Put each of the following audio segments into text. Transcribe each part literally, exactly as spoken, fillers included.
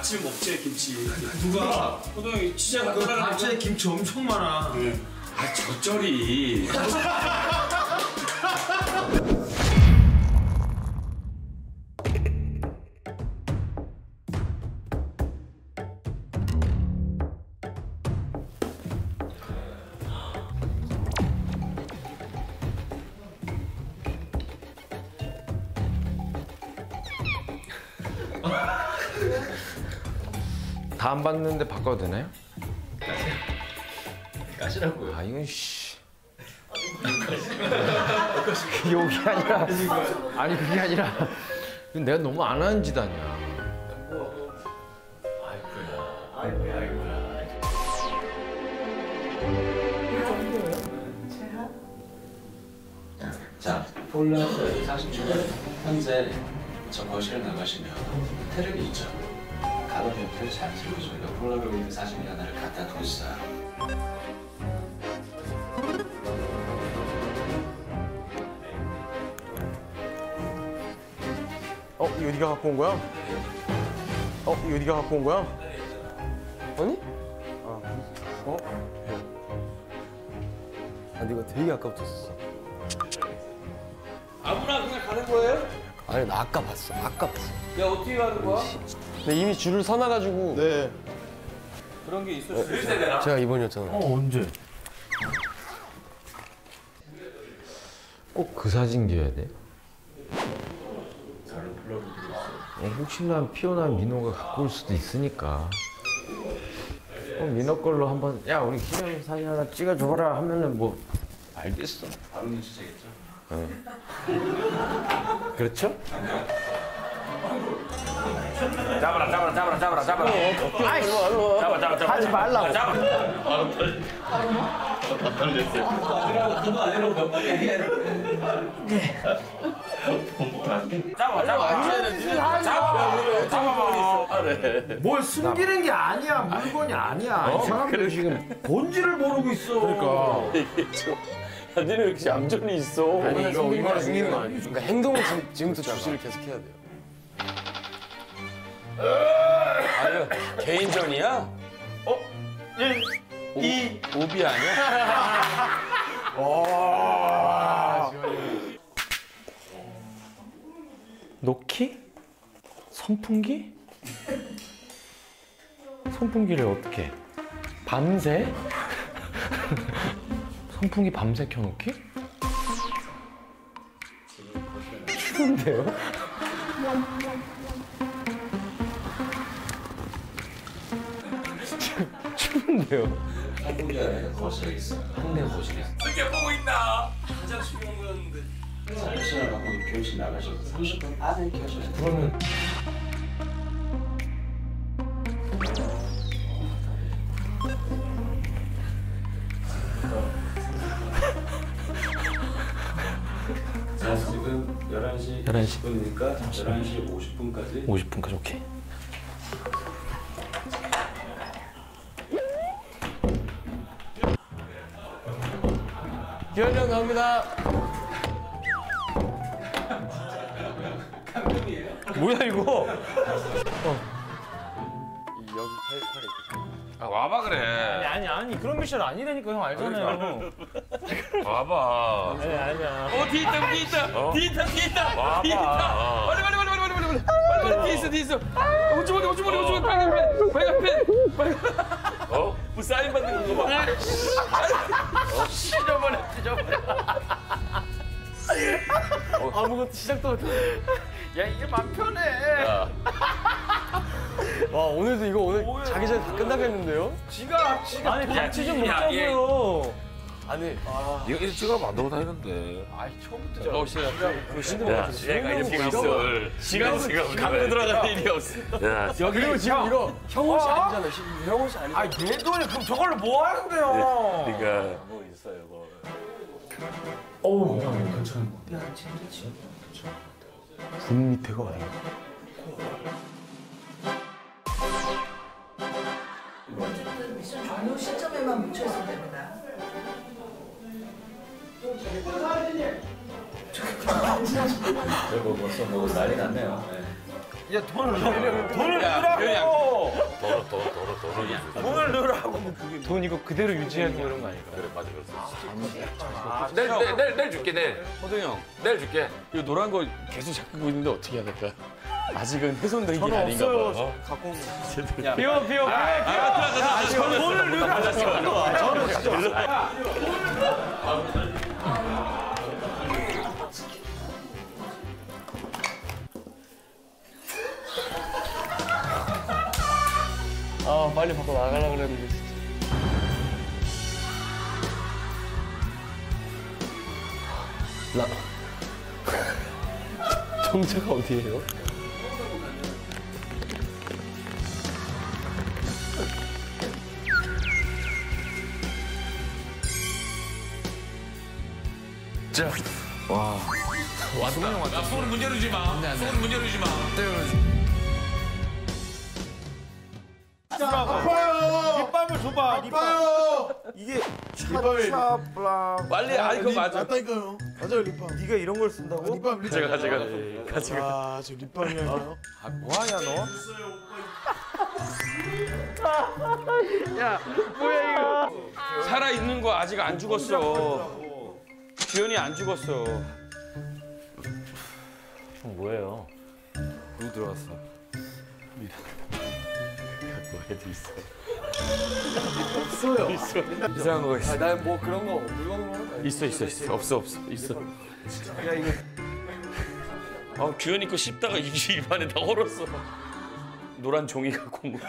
아침 먹지 김치. 누가? 호동이 진짜 그 밥집에 김치 엄청 많아. 네. 아 젖절이. 다 안 봤는데 바꿔도 되나요? 까시라고요. 아 이건 씨. 욕이 아니라 아니 그게 아니라 이건 내가 너무 안 하는 짓 아니야. 아이고야. 아이고야 아이고야. 자, 폴라로이드 사진 중에 현재 저 거실을 나가시면 테레비 있죠. 가로 옆에 자연스럽게 저희가 폴라로이드 사진 하나를 갖다 두고 있어요. 어 이거 네가 갖고 온 거야? 어 이거 네가 갖고 온 거야? 아니? 아 어? 아 네가 되게 아까부터 아무나 그냥 가는 거예요? 아니 나 아까 봤어. 아까 봤어. 야 어떻게 가는 거야? 근데 이미 줄을 서놔가지고. 네. 그런 게 있었어요. 제가 이번이었잖아. 어 언제? 꼭 그 사진 기어야 돼? 다른 폴라로이드 있어. 어, 혹시나 피오나 민호가 갖고 올 수도 있으니까. 어, 민호 걸로 한번 야 우리 기념 사진 하나 찍어줘라 하면은 뭐 알겠어. 바로 눈치채겠죠? 네. 그렇죠? 잡아라 잡아라 잡아라 잡아라 잡아라. 아이씨. 잡아 잡아 잡아. 하지 말라고. 잡아. 잡아 잡아. 잡아. 잡아. 뭘 숨기는 게 아니야. 물건이 아니야. 이 사람들 지금 본질을 모르고 있어. 그러니까. 너는 왜 이렇게 얌전히 있어? 아니 이거 얼마나 숨기는 거 아니야? 그러니까 행동을 지금, 지금부터 주시를 계속 해야 돼요. 아유 개인전이야? 어? 일, 이, 오비 아니야? 놓기? 선풍기? 선풍기를 어떻게? 밤새? 선풍기 밤새 켜놓기? 추운데요? 추운데요? 선풍기 안에 거실에 있어요. 한대 거실에 있어요. 이렇게 보고 있나? 화장실 온 거였는데. 자, 열심히 하고 교실 나가셔서 삼십 분 안에 켜셔야 돼요. 그러면 자, 지금 열한 시 열한 시. 이십 분이니까 열한 시 오십 분까지 오십 분까지 오케이. 기현이 형 나옵니다. 뭐야 이거? 여기 팔팔 아, 와봐 그래. 아니 아니 그런 미션 아니라니까 형 알잖아요. 와봐. 아니 아니야. 어 뒤에 있다 뒤에 있다 뒤에 있다 뒤에 있다 와봐. 뒤에 있다. 빨리 빨리 빨리 빨리 빨리 빨리 빨리 빨리 뒤에 있어 뒤에 있어. 우주머니 우주머니 우주머니 빨간 펜 빨간 펜 빨간. 어? 뭐 사인 받는 거 봐. 찢어버려 찢어버려. 아무것도 시작도 못해. 야 이게 맘 편해. 와 오늘도 이거 오늘 자기 전에 다 끝나겠는데요? 지가 지가. 아니 같이 좀 야, 먹자고요. 아니 이거 이거 찍어면 안 되고 다니는데. 아니 처음부터. 어 시간. 야, 얘가 이렇게 있어. 시간 시간 갖고 들어갈 일이 없어. 야 야 그리고 지금 이거 형호 씨 아니잖아. 형호 씨 아니잖아. 아, 얘도 그럼 저걸로 뭐 하는데요? 그러니까. 뭐 있어요, 뭐. 어우 괜찮은 거. 분 밑에가 어디야? 어쨌든 미션 종료 시점에만 묻혀있으면 됩니다. 저거 벌써 뭐 난리 났네요. 네. 야 돈을 돈을 야, 주라고. 돈을 넣으라고. 돈 이거 그대로 유지하고 이런 거 아닐까? 그래 맞아 그렇어. 내일 내일 내일 내일 줄게 내일. 호동이 형 내일 줄게. 이거 노란 거 계속 잡고 있는데 어떻게 해야 될까? 아직은 훼손된 게 아닌가 봐. 어? 갖고 온 거. 비워 비워 비워. 돈을 넣으라고. 아 빨리 밖으로 나가려고 그랬는데 진짜. 나 정체가 어디예요? 자. 와. 왔다. 야, 손을 문 열지 마. 손을 문 열지 마. 아파요. 립밤을 줘봐. 립밤. 이게 립밤을 빨리 아니 그거 맞아. 맞다니까요. 맞아요 립밤. 네가 이런 걸 쓴다고? 립밤 립밤. 제가 제가 제가. 아저 립밤이요. 아, 뭐 하냐 너? 살아 있는 거 아직 안 죽었어. 주연이 안 죽었어. 형 뭐예요? 누구 들어왔어? 이상한 거가 있어. 난 뭐 그런 거 물건 있어 있어 있어. 없어 없어 있어. 야 이거. 아 주연이 거 씹다가 이 입안에 다 얼었어. 노란 종이 갖고 온 거.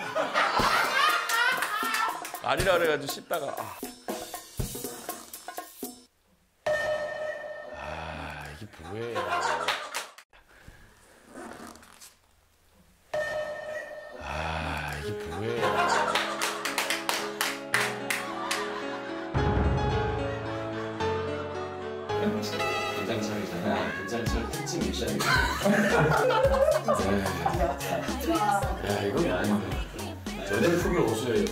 아니라 그래가지고 씹다가. 아. 아 이게 뭐예요? 아 이게 뭐예요? 김장철이잖아. 김장철 특집 미션이야. 야 이거 아닌데. 저들 속에 옷을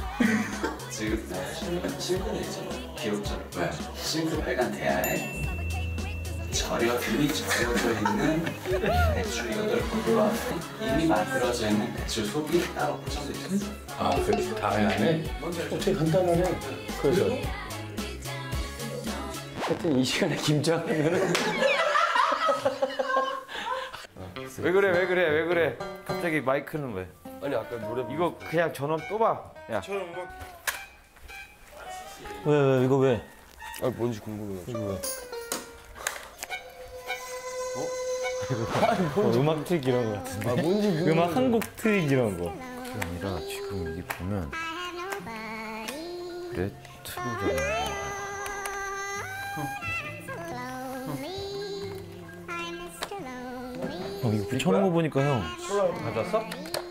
지금 싱크대 있잖아. 기억처럼. 왜? 싱크 빨간 대야에 절여 균이 절여져 있는 배추 여덟 포기와 이미 만들어져 있는 배추 속이 따로 붙여져 있었어. 아 그렇게 다 안에 어떻게 간단하네. 그래서 하여튼 이 시간에 김장하면은 왜 그래 왜 그래 왜 그래? 갑자기 마이크는 왜? 아니 아까 노래 이거 그냥 전원 또 봐. 야. 왜 왜 이거 왜? 아 뭔지 궁금해. 이거 왜? 어? 음악 트릭 이런 거 같은데. 아 뭔지 음악 한 곡 트릭 이런 거. 그게 아니라 지금 이게 보면 레트로잖아. 형 이거 붙여놓은 거 보니까 형 가져왔어?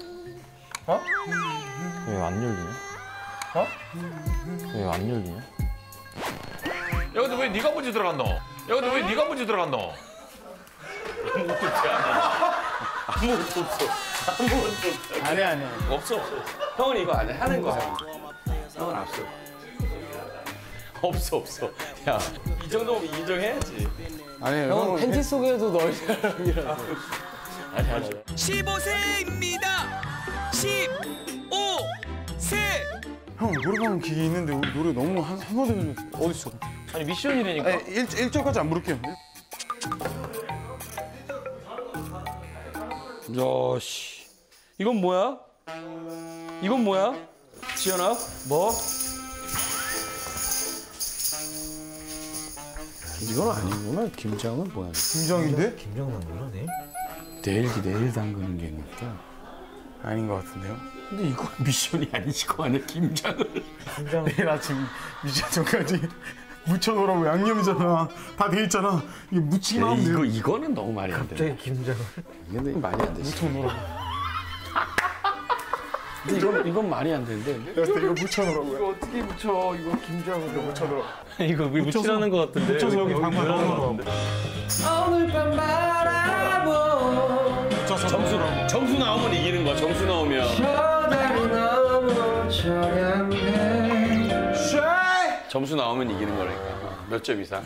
왜 안 열리냐? 어? 왜 안 열리냐? 야 근데 왜 네가 먼저 들어갔노? 야 근데 왜 네가 먼저 들어갔노? 아무것도 없지 않아. 아무것도 없어. 아무것도 없어. 아니 아니. 없어 없어. 형은 이거 안 해. 하는 거 하고. 형은 없어. 없어 없어. 야 이 정도면 인정해야지. 아니 형 팬티 속에도 널 사람이라서. 아니 아니. 십오 세입니다. 십오 세. 형 노래방 기계 있는데 우리 노래 너무 한 한 번도 어디 있어? 아니 미션이라니까. 아니 일 일절까지 안 부를게요. 야 씨. 이건 뭐야? 이건 뭐야? 지연아? 뭐? 이건 아니구나. 김장은 뭐야? 김장인데? 김정남 몰라 내? 내일 내일 담그는 게니까 아닌 것 같은데요? 근데 이건 미션이 아니시고 안에 김장을. 내일 아침 미션 전까지 무쳐놓으라고. 양념이잖아. 다 돼 있잖아. 이게 무치기만 하면 돼요. 이거 이거는 너무 말이 안 돼. 갑자기 김정을. 이건 말이 안 되지. 무쳐놓으라고. 근데 이건 이건 말이 안 되는데. 내가 그때 이거 무쳐놓으라고요. 이거 어떻게 붙여? 이거 김정을 이거 무쳐놓으라고. 이거 왜 묻히라는 거 같은데. 묻혀서 여기 방만 넣어놓으라고. 오늘 밤 바라보. 묻혀서 점수 점수 나오면 이기는 거야. 점수 나오면. 점수 나오면 이기는 거라니까. 몇 점 이상?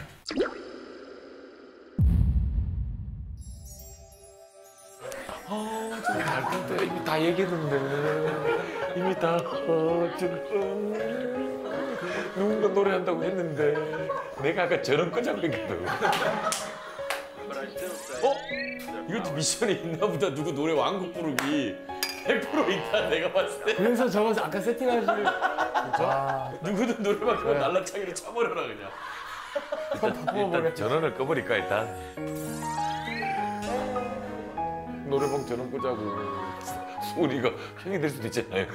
근데 이미 다 얘기했는데 이미 다 어, 지금 누군가 노래한다고 했는데 내가 아까 저런 끄자고 했거든. 어? 이것도 미션이 있나 보다. 누구 노래 왕국 부르기 백 퍼센트 있다 내가 봤을 때. 그래서 저거 아까 세팅하실 아, 누구든 노래방 가면 날라차기로 차버려라 그냥. 일단, 일단 전원을 꺼버릴까 일단. 노래방 전원 끄자고. 소리가 형이 될 수도 있잖아요.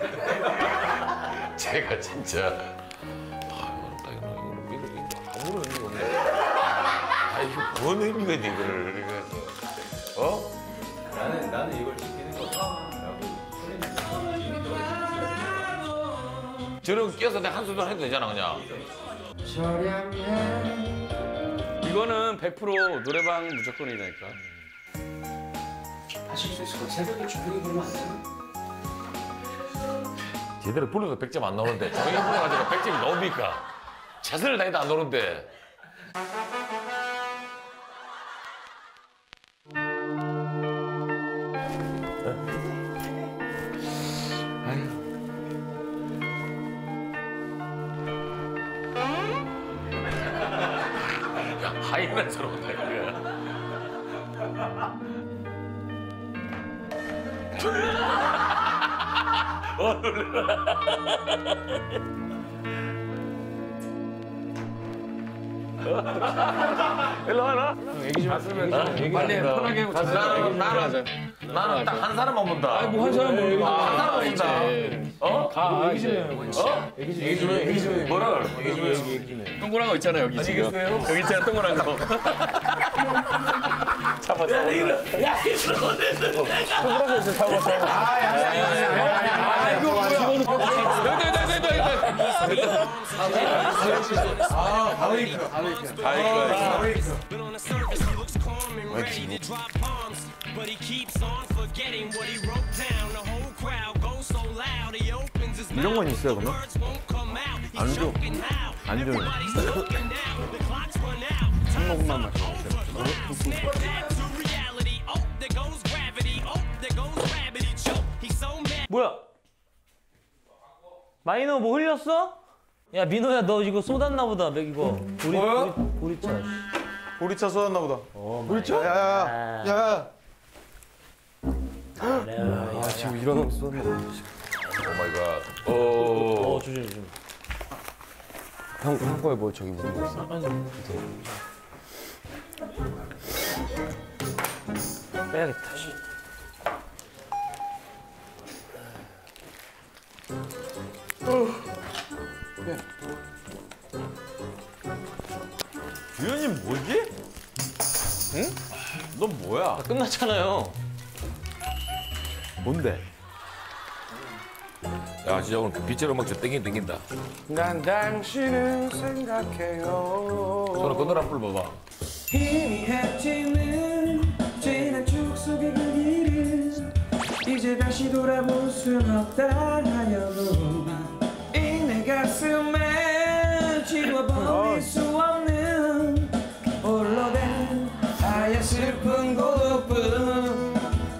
제가 진짜 아유, 나 이거 이거 이거 아무런 의미가 없네. 아 이거 뭔 의미가 있니 이거를 그래서 어? 나는 나는 이걸 지키는 거다. 저런 끼어서 내가 한 소절 해도 되잖아 그냥. 이거는 백 퍼센트 노래방 무조건이라니까. 하실 수 있을 것 같아. 새벽에 조용히 부르면 안 되나? 제대로 불러도 백 점 안 나오는데 조용히 불러가지고 백 점이 나옵니까? 최선을 다해도 안 나오는데. 야, 하이에나처럼 못해 그래. 어 놀래라. 일로 와라. 얘기 좀 하시면 얘기 빨리 편하게 하고 나는 나는 나는 딱 한 사람만 본다. 뭐 한 사람 보는 아, 한 사람 본다. 어? 가 얘기 좀 이제. 해요. 어? 얘기 좀 얘기 좀 해. 얘기 좀 해. 뭐를? 얘기 좀 해. 얘기 좀 해. 동그란 거 있잖아 여기 지금. 여기 있잖아 동그란 거. 잡아 잡아. 야 이거 야 이거 아 이거 뭐야? 아 바로 입혀. 바로 입혀. 바로 입혀. 이런 건 있어요 그러면? 안 줘. 안 줘요. 한 모금만 마셔. 뭐야? 마이너 뭐 흘렸어? 야 민호야 너 이거 쏟았나 보다 맥 이거 보리, 뭐야? 보리, 보리차. 보리차 쏟았나 보다. 보리차? 야야야. 야야. 아 지금 이런 거 쏘네. 오 마이 갓. 오. 어 조심 조심. 형, 형 거에 뭐 저기 묻은 거 있어? 빼야겠다. 규현님 뭐지? 응? 넌 뭐야? 끝났잖아요. 뭔데? 야 진짜 오늘 그 빗자루 음악 좀 땡긴 땡긴다. 난 당신을 생각해요. 손을 건너라 불러봐봐. 희미해지는 지난 추억 속의 그 길을 이제 다시 돌아볼 순 없다 하여도 이 내 가슴에 지워버릴 수 없는 홀로 된 하얀 슬픈 고독뿐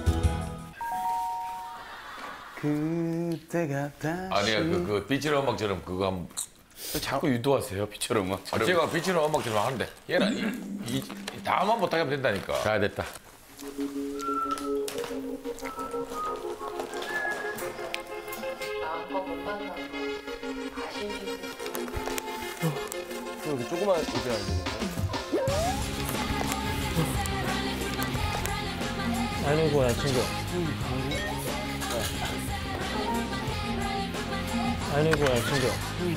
그때가 다시. 아니야 그, 그 빗자루 음악처럼 그거 한번 자꾸 유도하세요 빗자루 음악. 아, 제가 빗자루 음악처럼 하는데 얘는 이, 이, 이 다음만 못하게 하면 된다니까. 잘 됐다. 이렇게 조그만 이제 안 되냐? 아이고 야 챙겨. 아이고 야 챙겨.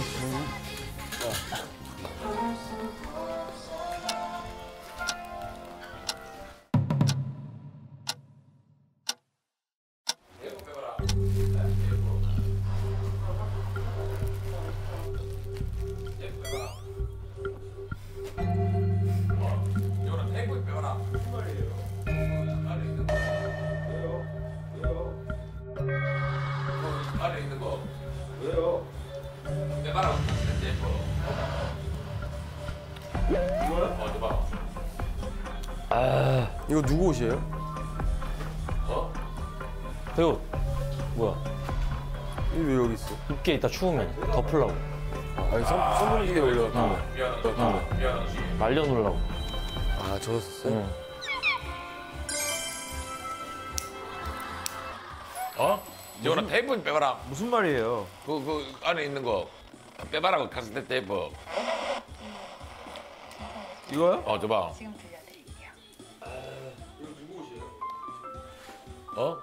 이거는 탱고에 빼거라. 안에 있는 거. 왜요? 빼봐라. 탱고. 뭐야? 어, 봐. 아 이거 누구 옷이에요? 어? 배우 뭐야? 왜 여기 있어? 입게 있다 추우면 덮으려고. 아니 선 선풍기에 올려. 말려놓으려고. 아 저었어요? 응. 어? 저거는 테이프 빼봐라. 무슨 말이에요? 그, 그 안에 있는 거 빼봐라. 그 카세트 테이프. 이거요? 어, 줘봐. 지금 들려드릴게요. 어?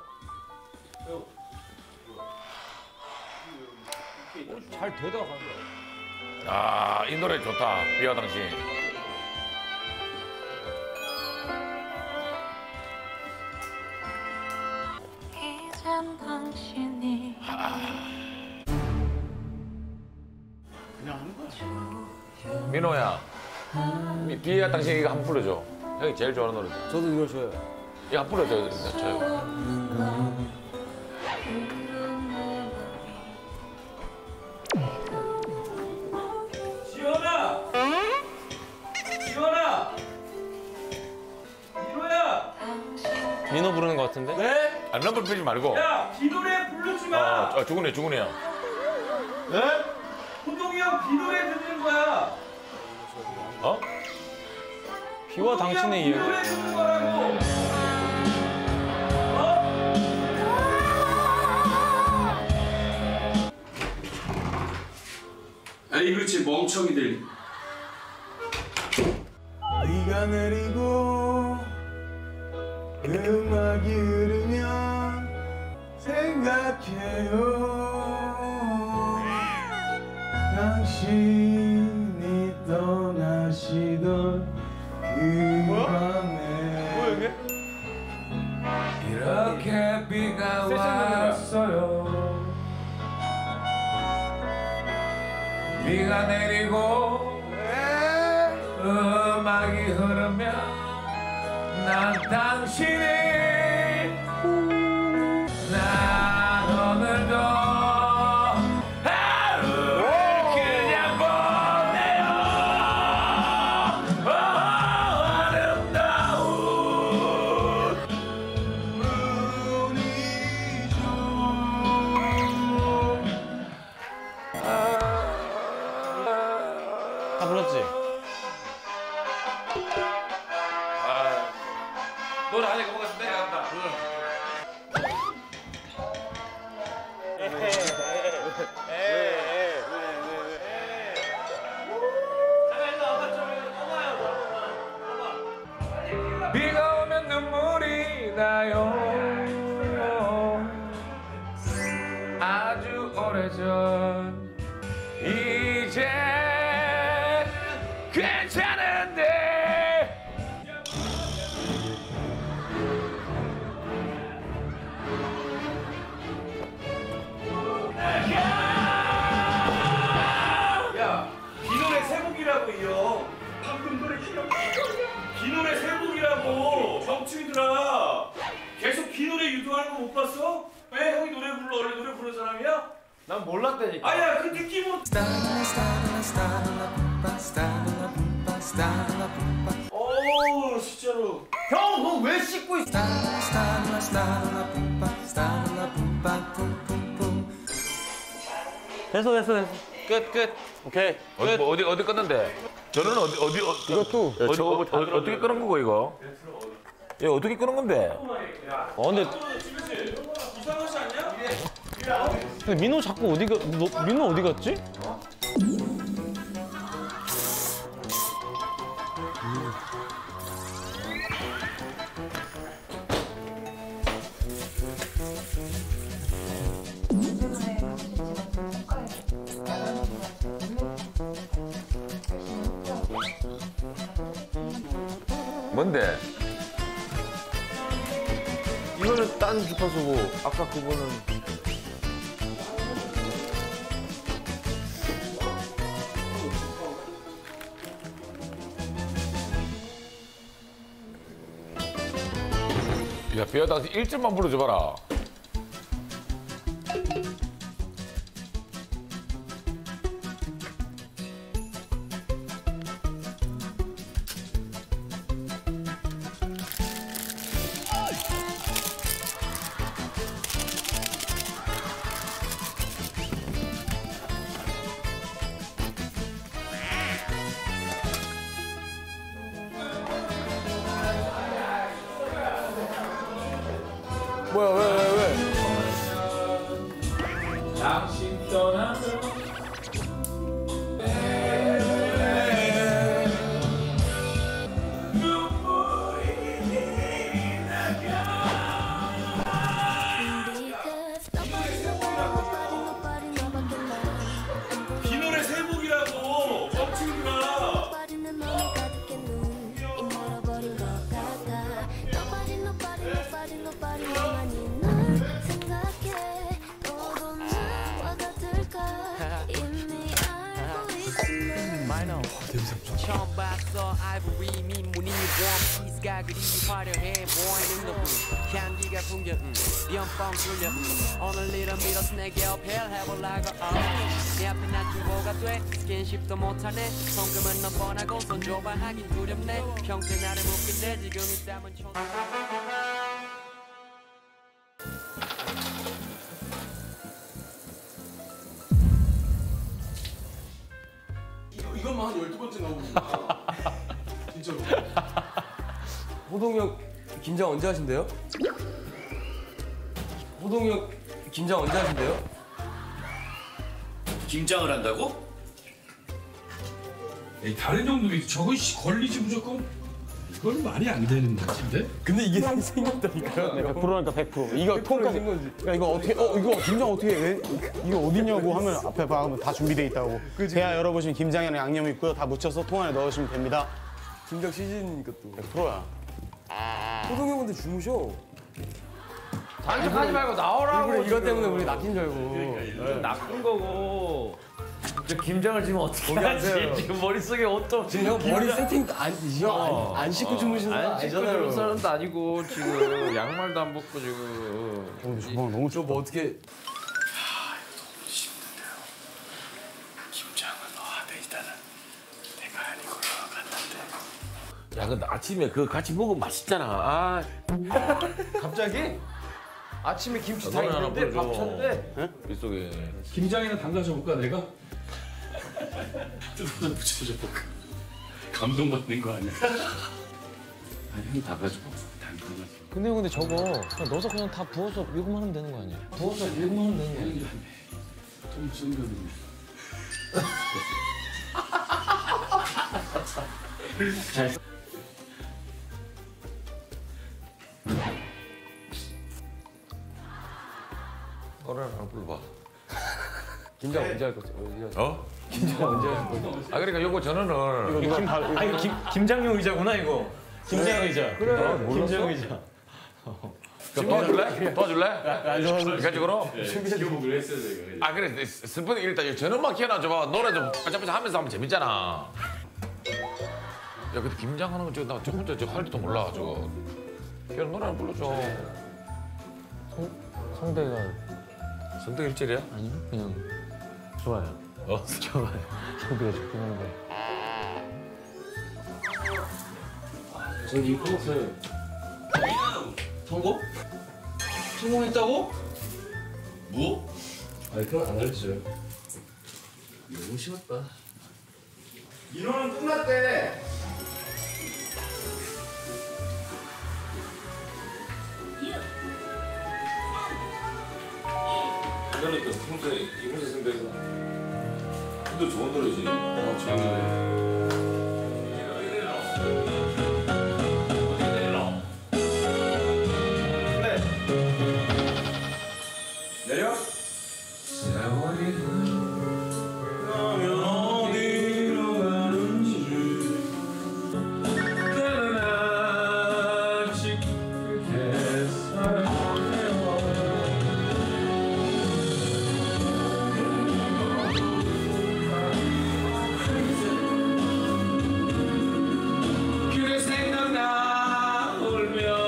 잘 되다 가는 아, 이 노래 좋다. 비와 당신. 이젠 당신이 민호야. 미- 비와 당신 이거 한 번 불러줘. 형이 제일 좋아하는 노래다. 저도 이걸 줘요. 이거 한 번 불러줘. 저 지원아! 지원아! 민호야! 민호 부르는 거 같은데? 네? 아, 넘버 피지 말고. 야, 비노래 부르지 어, 마! 어, 죽은이, 죽은이야. 네? 호동이 형 비노래 듣는 거야! 어? 비와 당신의 이야기. 비노래 듣는 거라고! 어? 에이 그렇지 멍청이들. 비가 내리고 음악이 흐르면 생각해요. 당신이 떠나시던 그 밤에 이렇게 비가 왔어요. 비가 내리고 음악이 흐르면 난 당신이 난 오늘도 하루를 그냥 보내요. 오, 아름다운 다 불렀지? 노래 하니까 뭔가 좀 내려간다. 비가 오면 눈물이 나요. 아주 오래전 이제 괜찮은데 야 비노래 세곡이라고 이요. 방금 노래 기억 비노래 세곡이라고 정치들아 계속 비노래 유도하는 거 못 봤어? 왜 형이 노래 불러? 원래 노래 부르는 사람이야? 난 몰랐다니까. 아야 그 느낌으로 오 진짜로 형, 너 왜 씻고 있어? 됐어 됐어 됐어. 끝 끝. 오케이. 어디, 뭐 어디, 어디 끊는데? 저는 어디, 어디, 어, 이것도. 어디, 어, 어, 어떻게 끄는 거고, 이거? 얘 어떻게 끄는 건데? 어 근데 이상하지 않냐? 근데 민호 자꾸 어디가 너, 민호 어디 갔지? 뭔데? 이거는 딴 주파수고 아까 그거는 야, 비하다 일 점만 불러줘봐라. 뭐야 왜 왜 왜? 당신 떠나면 비늘의 세복이라고 멍충이들아. 처음 봤어 아이보리 민무늬 원피스가 그리 화려해 보이는 너뿐 향기가 풍겨 음, 연뻥 뚫려 음, 오늘 일은 밀어서 내게 어필해보려고 oh. 내 앞에 난 주고가 돼 스킨십도 못하네 손금은 넌 뻔하고 손 줘봐 하긴 두렵네 평생 나를 묶인데 지금 있다면 촌 이것만 한 열두 번째 나오고 있다. 진짜로. 호동이 형 김장 언제 하신대요? 호동이 형 김장 언제 하신대요? 김장을 한다고? 에이, 다른 정도면 저거 씨 걸리지 무조건. 그건 말이 안 되는 건데. 근데 이게 생겼다니까요. 백 퍼센트니까 백 퍼센트. 이거 톤까지. 야 이거 어떻게? 어 이거 김장 어떻게? 왜, 이거 어디냐고 하면 앞에 봐면 다 준비돼 있다고. 대야 열어보시면 김장에는 양념 있고요. 다 묻혀서 통 안에 넣으시면 됩니다. 김장 시즌이니까 또. 백 퍼센트야. 호동이 형 근데 주무셔. 단식하지 말고 나오라고. 일부러 이것 때문에 우리 낚인 줄 알고. 네. 낚은 거고. 저 김장을 지금 어떻게 하지? 지금 머릿속에 어떤 지금 형 머리 세팅 안, 형 안, 안 씻고 주무시는 거 안 씻고 주무시는 사람도 아니고 지금 양말도 안 벗고 지금. 어, 저방 너무 저 뭐 어떻게? 김장은 너한테 일단은 내가 아니고 너 같은데. 야, 근데 아침에 그거 같이 먹으면 맛있잖아. 아, 갑자기? 아침에 김치 다 너네 하나 있는데 보여줘. 밥 쳤는데 빗속에. 김장이나 담가줘 볼까 내가? 뜯어서 붙여줘 볼까? 감동받는 거 아니야? 아니 형 담가줘. 담가줘. 근데 형 근데 저거 그냥 넣어서 그냥 다 부어서 일곱만 하면 되는 거 아니야? 부어서 일곱만 하면 되는 거 아니야? 좀 숨겨놓는. 노래 하나 불러봐. 김장 언제 할 거지? 어? 김장 언제 할 거지? 아, 그러니까 요거 전원을. 이거 누가 아 이거 김 김장용 의자구나 이거. 김장 의자. 그래. 김장 의자. 도와줄래? 도와줄래? 가지고로. 지켜보기로 했어요 제가. 아, 그래. 스푼 일단 전원만 키워놔줘봐. 노래 좀 빠짝빠짝 하면서 하면 재밌잖아. 야, 근데 김장하는 거 저거 나저 혼자 저할 줄도 몰라 저거. 그냥 노래 하나 불러줘. 성대가 성대 일절이야? 아니요 그냥 좋아요. 어? 좋아요. 성대가 좋긴 한데. 전 이거 풀었어요. 성공? 성공했다고? 뭐? 아니 그건 안 알려줘요. 너무 쉬웠다. 민호는 끝났대. 그러니까 평소에 이문세 선배가 근데 좋은 노래지. 어, 좋은 노래. 내려. 가면 어디로 가는지 그는 아직 그렇게 사랑해요. 그래 생각나 울며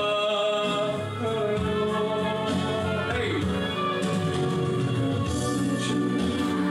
헤이.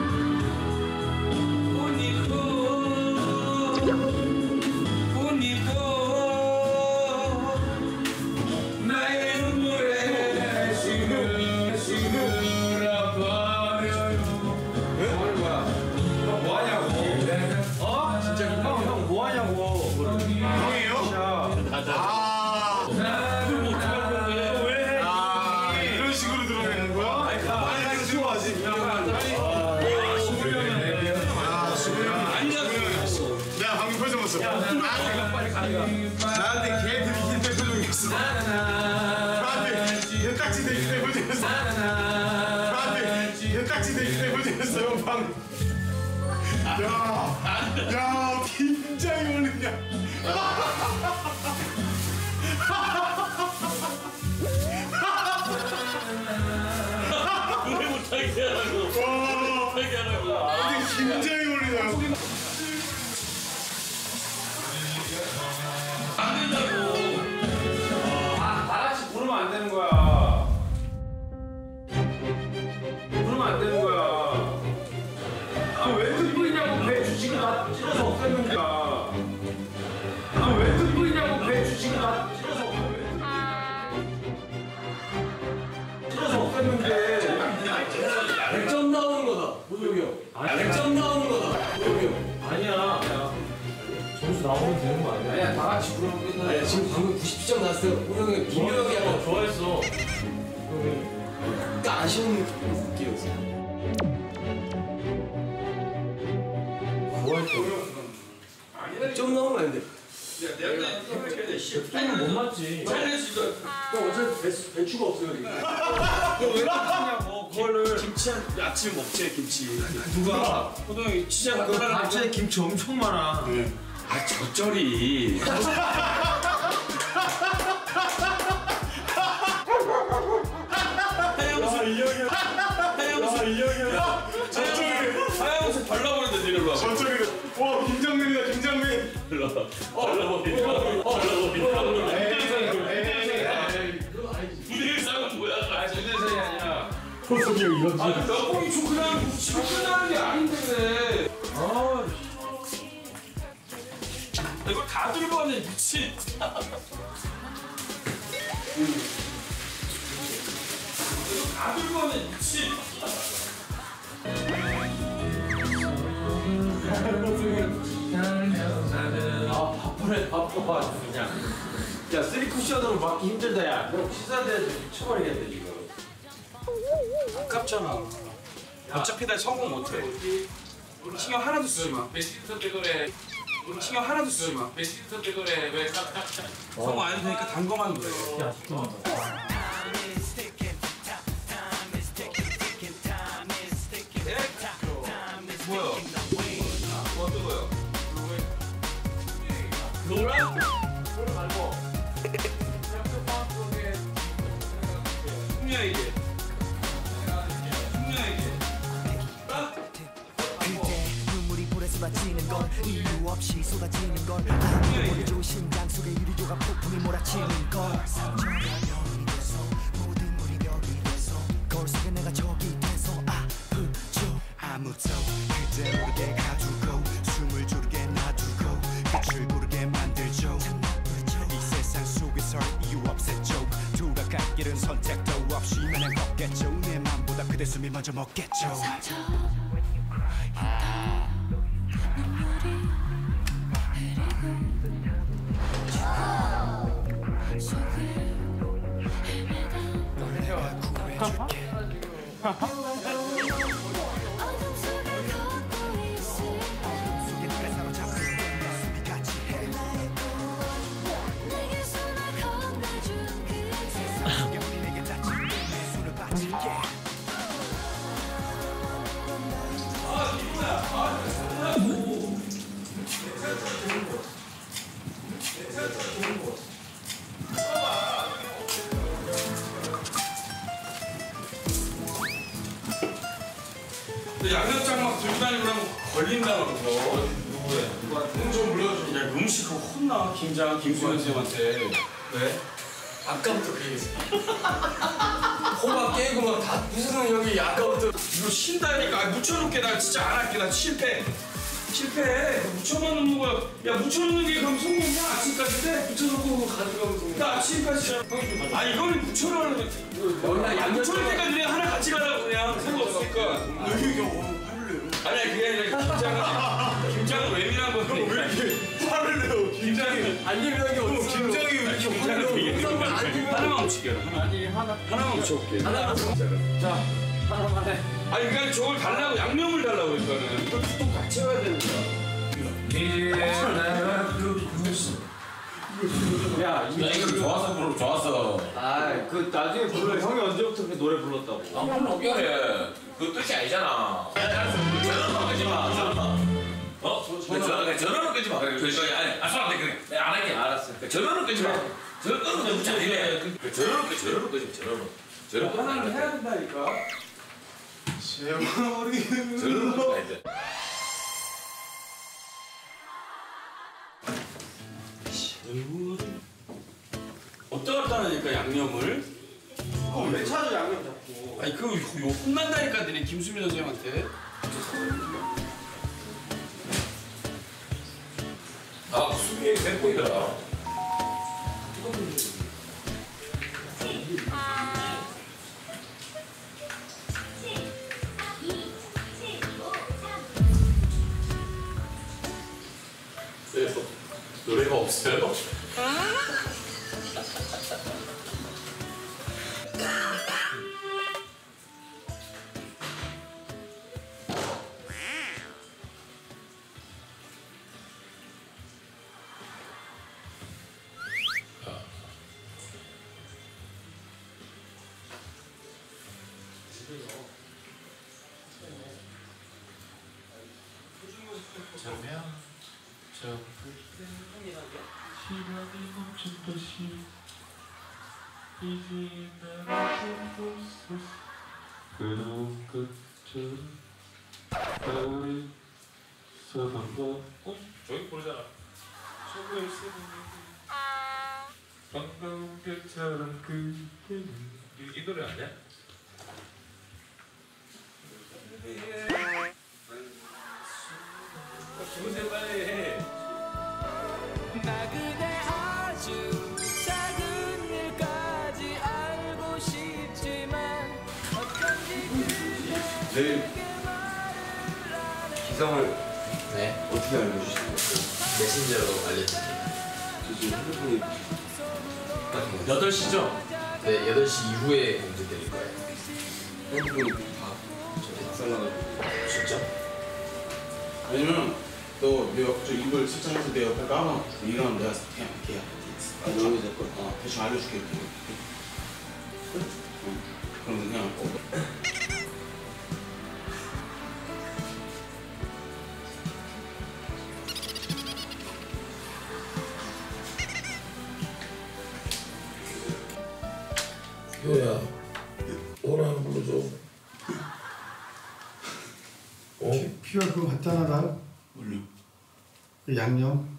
없어. 나한테 개 들이킬 때 표정이었어. 나한테 개딱지 들이킬 때 표정이었어. 나한테 개딱지 들이킬 때 표정이었어. 형 방금. 야, 야, 긴장이 오느냐. 노래 못하게 하라고. 못하게 하라고. 근데 긴장이 오느냐. 안 된다고. 아, 다 같이 부르면 안 되는 거야. 부르면 안 되는 거야. 아, 왜 듣고 있냐고 배 주식을 다 찔러서 없앴는데. 아, 왜 듣고 있냐고 배 주식을 다 찔러서 없앴는데. 찔러서 없앴는데. 백 점 나오는 거다. 호동이 형. 백 점 나오는 거다. 호동이 형. 아니야. 점수 나오면 되는 거 아니야? 아니야, 다 같이 부르면 끝나. 아니, 지금 방금 구십 점 났을 때 호동이 형, 김효 형이 약간 좋아했어. 약간 아쉬운 느낌이었어. 백 점 나오면 안 돼. 게임은 못 맞지. 형 어차피 배수, 배추가 없어요. 왜 그러냐고. 그거를 김치 한 아침에 먹지 김치. 누가? 호동이 진짜 그 밥집에 김치 엄청 많아. 아 젖절이. 하얀 이 형이. 하얀 이 형이. 하얀 옷에 발라버린다 니를 봐. 저쪽에 와 김정민이다 김정민. 발라버린다. 발라버린다. 무대상은 뭐야? 아, 전대상이 아니라. 호석이 형 이런. 아, 떡볶이 좀 그냥 집에 끝나는 게 아닌데. 아. 이거 다 들고 왔네 미친. 이거 다 들고 왔네 미친. 아, 바쁘네, 바빠. 그냥. 야, 쓰리 쿠션으로 맞기 힘들다, 야. 너 시사대에서 미쳐버리겠네, 지금. 아깝잖아. 어차피 나 성공 못해. 신경 하나도 쓰지 마. 배신선 대거래. 신경 하나도 쓰지 마. 배신선 대거래. 왜 깜짝. 성공 안 해도 되니까 단 거만 그래. 뭐야? 어떤 거요? 노랑? 노랑 말고. 숙녀에게. 숙녀에게. 그때 눈물이 불에 쏟아지는 건 이유 없이 쏟아지는 건 아무도 모르죠. 심장 속에 유리조각 폭풍이 몰아치는 건 상처가 병이 돼서 모든 물이 벽이 돼서 거울 속에 내가 적이 돼서 아프죠. 아무도 그때 모르게 가두고 숨을 조르게 놔두고 끝을 고르게 만들죠. 이 세상 속에 설 이유 없었죠. 돌아갈 길은 선택도 없이 마냥 걷겠죠. 내 맘보다 그대 숨이 먼저 먹겠죠. 양념장 막 들고 다니고 그러면 걸린다 그러면서. 누구야? 누구한테? 좀 물려줘. 야, 음식 그거 혼나. 김장, 김수현 쌤한테. 왜? 아까부터 그 얘기했어. 호박 깨고 막 다 부수는 형이 아까부터. 이거 쉰다니까. 아, 묻혀놓게. 나 진짜 안 할게. 나 실패. 실패. 묻혀만 놓는 거야. 야, 묻혀놓는 게 그럼 성공이야? 아침까지 돼? 묻혀놓고 가져가면 성공. 나 아침까지. 아, 이거는 묻혀놓는 거. 야, 묻혀놓을 때까지 그냥 하나 같이 가라고 그냥. 상관없으니까. 아니야, 그게 아니라 김장은, 김장은 예민한 건데. 왜 이렇게 화를 내요? 김장이. 안 예민한 게 어딨어. 김장이 왜 이렇게 화를 내요? 하나만 묻히게. 아니, 하나. 하나만 묻혀볼게. 하나만 자, 하나만 해. 아니, 그러니까 저걸 달라고, 양념을 달라고, 그러니까는. 이걸 또 같이 해야 되는 거야. 야, 이거 좋았어, 부르 좋았어. 아, 그 나중에 불러. 형이 언제부터 그 노래 불렀다고? 아, 물론 그래. 그 뜻이 아니잖아. 전화는 끄지 마. 어? 전화, 전화는 끄지 마. 그래, 그래, 아니, 아, 사람들 그래. 내가 안 할게. 알았어. 전화는 끄지 마. 전화 끄는 거 진짜 이래. 전화는 끄, 전화는 끄지 마. 전화는. 전화 하나는 해야 된다니까. 제발 우리 전화는 끄야 돼. 어디다 갖다 놔니까 양념을? 어, 왜 찾아 양념 자꾸. 아니 그거 요 혼난다니까 너네 김수민 선생님한테. 아, 수비에 샘플이더라. 그래서 노래가 없어요? 저면 저 그때 시간이 멈춘 것이 이제 나를 좀 그런 것처럼 나를 서방과 어? 저기 부르잖아. 속을 쓰는 반가운 별처럼 그때는 이, 이 노래 아니야? 주무세 빨리 해. 나 그대 아주 작은 일까지 알고 싶지만 어쩐지 내일 기상을 네. 어떻게 알려주시는 거예요? 메신저로 알려드릴게요. 저 지금 핸드폰이 여덟 시죠? 네, 여덟 시 이후에 공지드릴 거예요. 핸드폰이 다 저기 박살나가지고. 진짜? 왜냐면 너내 옆, 저 이걸 설정해서 내 옆에 까봐 이러면 내가 그냥 이렇게 아, 여기 내 거. 어, 대충 알려줄게 이렇게. 응? 그럼 그냥 어. 요야, 노래 하나 불러줘. 어? 피가 그거 같잖아, 나. 몰라. 그 양념.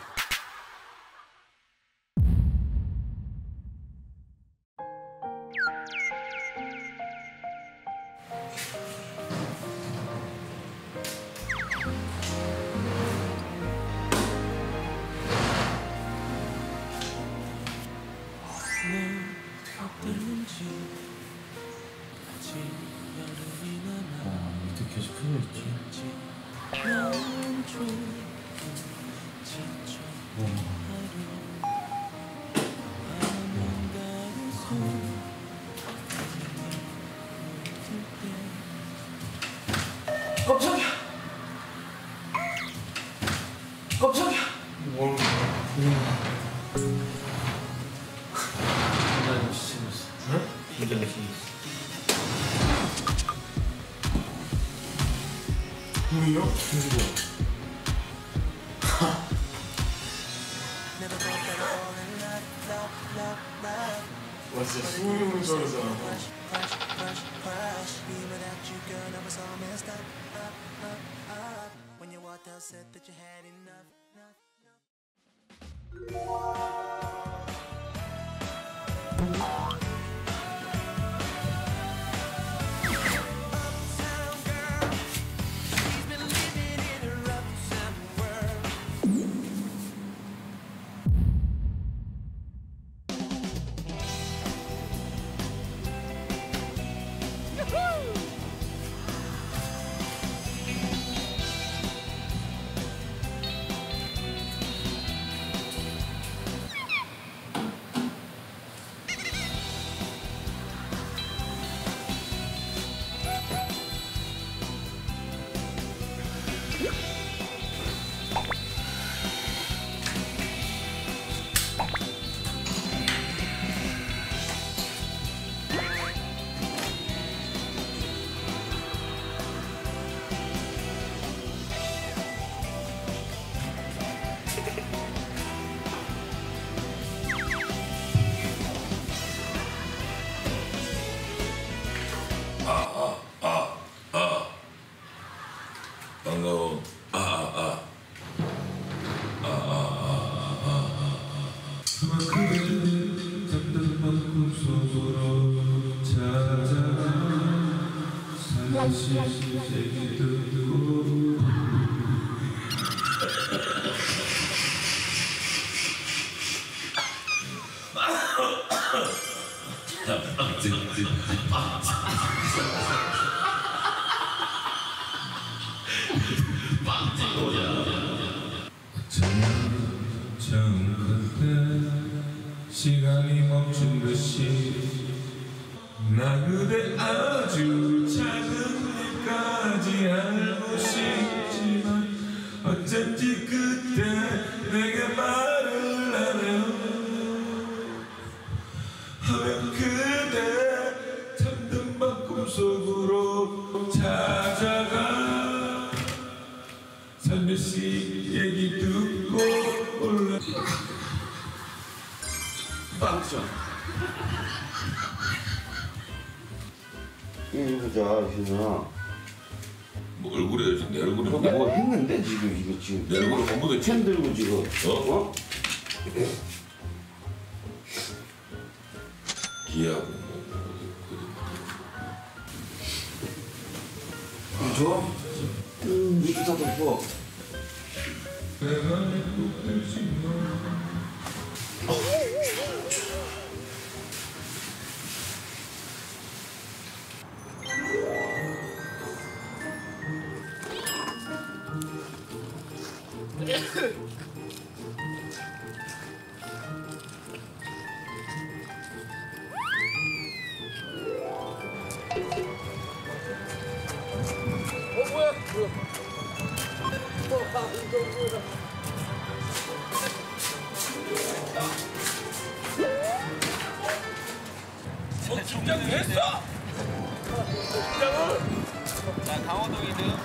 밑에 계속 흘러있지. 깜짝이야. 깜짝이야. 뭘? 나 진짜 재밌어. 응? 진짜 재밌어. 누구요? 누구? 와 진짜 수용용 저러잖아. 반가워. 아, 아, 아. 아, 아, 아, 아, 아. 그만큼 잠든 밤 속으로 찾아가 사실 얘기 듣고 처음 그때 시간이 멈춘 듯이 나 그대 아주 작은 일까지 알고 싶지만 어쩐지 그때 내게 말을 안 해요. 하면 그대 잠든 밤 꿈속으로 찾아가 살며시 얘기 듣고 올라 빵점 이거 보자, 희준아. 뭐 얼굴에 내 얼굴에 뭐, 뭐 했는데 지금 이거 지금 내 얼굴에 뭐 묻었지? 펜 들고 지금 어? 어? 기하고 이거 줘? 음, 이거 다 덮어. 어 뭐야? 뭐야? 어, 이거 뭐야? 어, 김장을 했어? 김장을? 자, 강호동이는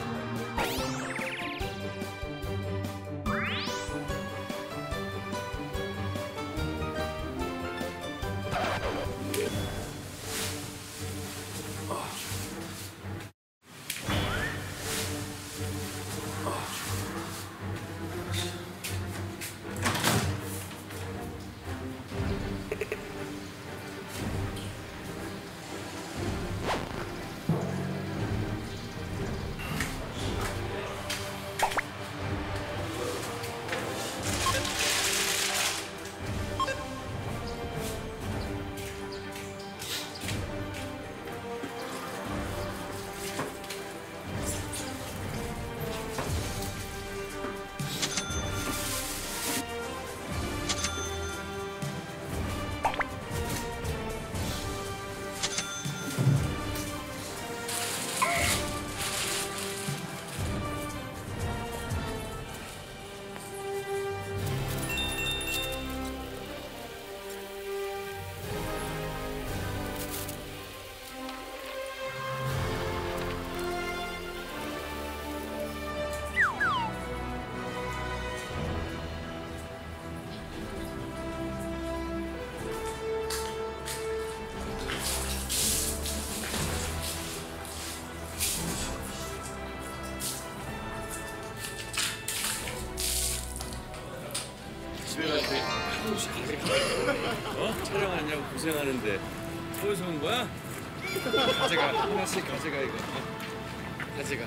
집에 갈 때 하루씩 어? 촬영하냐고 고생하는데 서울서 온 거야? 가져가 하나씩 가져가 이거 어? 가져가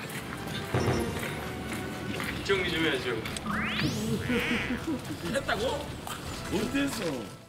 정리 좀 해야죠. 했다고? 못했어.